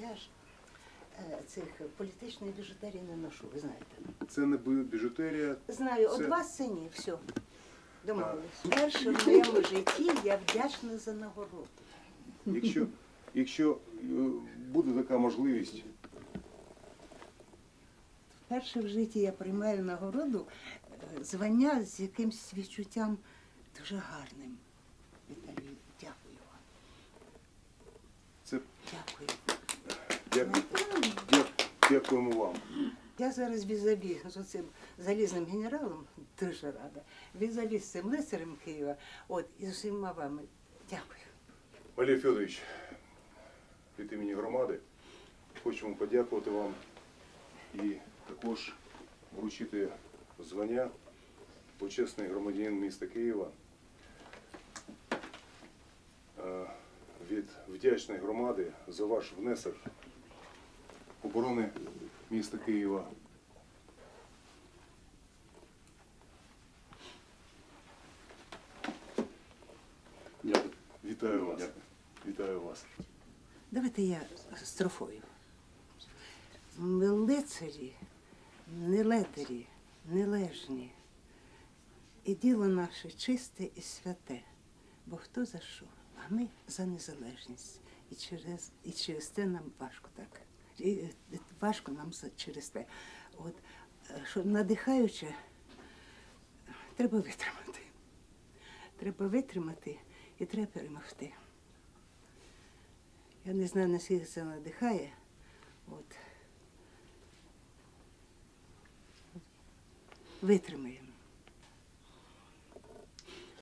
Я ж цих політичної біжутерії не ношу, ви знаєте. Це не біжутерія. Знаю, це... от вас це ні, все. Домовились. Перше в моєму житті я вдячна за нагороду. Якщо буде така можливість. Вперше в житті я приймаю нагороду, звання з якимсь відчуттям дуже гарним. Віталію, дякую вам. Це... Дякую. Дякуємо вам. Я зараз візаві з цим залізним генералом дуже рада. Візаві з цим лицарем Києва. От, і з усіма вами. Дякую. Валерій Федорович, від імені громади хочемо подякувати вам і також вручити звання почесний громадянин міста Києва від вдячної громади за ваш внесок оборони міста Києва. Дякую. Вітаю вас. Вітаю вас. Давайте я строфою. Ми лицарі, не летарі, нележні. І діло наше чисте і святе. Бо хто за що? А ми за незалежність. І через те нам важко так. І важко нам через те. От, що надихаюче, треба витримати. Треба витримати і треба перемогти. Я не знаю, наскільки це надихає. От. Витримаємо.